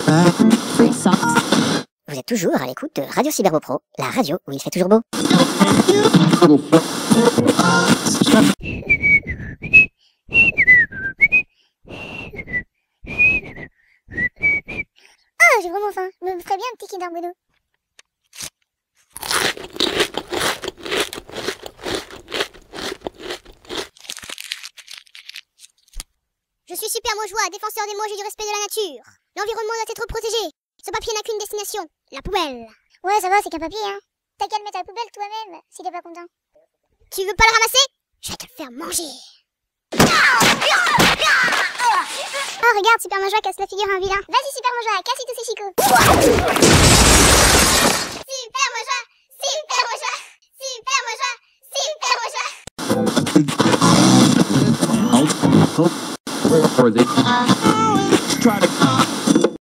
Vous êtes toujours à l'écoute de Radio Cyberbeau Pro, la radio où il fait toujours beau. Oh, j'ai vraiment faim. Je me ferais bien un petit Kinder Bueno. Je suis Super Mojoie, défenseur des mots et du respect de la nature. L'environnement doit être protégé. Ce papier n'a qu'une destination, la poubelle. Ouais, ça va, c'est qu'un papier, hein. T'as qu'à le mettre à la poubelle toi-même, si t'es pas content. Tu veux pas le ramasser? Je vais te le faire manger. Oh, regarde, Super Mojoie casse la figure à un vilain. Vas-y, Super Mojoie, casse-lui tous ces chicots. Super Mojoie, Super Mojoie, Super Mojoie, Super Mojoie. Try to